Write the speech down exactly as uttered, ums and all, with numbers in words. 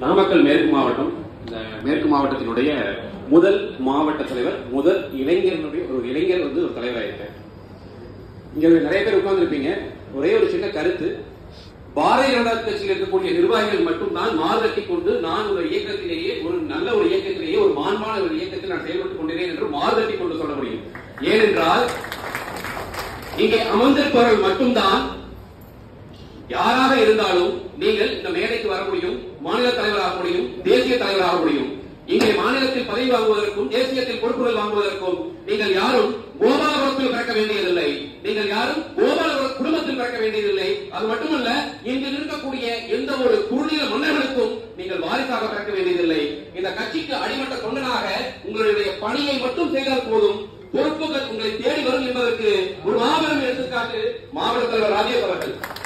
நாமக்கல் மேற்கு மாவட்டம், இந்த மேற்கு மாவட்டத்தினுடைய முதல் மாவட்ட தலைவர், முதல் இளைஞர்களுடைய ஒரு இளைஞர் வந்து ஒரு தலைவராக இருக்கார். இங்க நிறைய பேர் உட்கார்ந்துருப்பீங்க. ஒரே ஒரு சின்ன கருத்து, பாரதிய ஜனதா கட்சியில் இருக்கக்கூடிய நிர்வாகிகள் மட்டும்தான் மாறுதட்டி கொண்டு நான் ஒரு இயக்கத்திலேயே, ஒரு நல்ல ஒரு இயக்கத்திலேயே, ஒரு மாண்பான ஒரு இயக்கத்தில் நான் செயல்பட்டுக் கொண்டிருக்கிறேன் என்று மாறுதட்டி கொண்டு சொல்ல முடியும். ஏனென்றால் இங்கே அமர்ந்திருப்பவர்கள் மட்டும்தான், யாராக இருந்தாலும் நீங்கள் இந்த மேடைக்கு வர முடியும், மாநில தலைவராக முடியும், தேசிய தலைவராக முடியும். இங்கே மாநிலத்தில் பதவி வாங்குவதற்கும் தேசியத்தில் பொறுப்புகள் வாங்குவதற்கும் நீங்கள் யாரும் கோபாலபுரத்தில் பிறக்க வேண்டியதில்லை, நீங்கள் யாரும் கோபாலபுர குடும்பத்தில் பிறக்க வேண்டியதில்லை. அது மட்டுமல்ல, இங்கு இருக்கக்கூடிய எந்த ஒரு குறுநில மன்னர்களுக்கும் நீங்கள் வாரிசாக பிறக்க வேண்டியதில்லை. இந்த கட்சிக்கு அடிமட்ட தொண்டனாக உங்களுடைய பணியை மட்டும் செய்தால் போதும், பொறுப்புகள் உங்களை தேடி வரும் என்பதற்கு ஒரு மாபெரும் எடுத்துக்காட்டு மாவட்ட தலைவர் ராஜேஷ் அவர்கள்.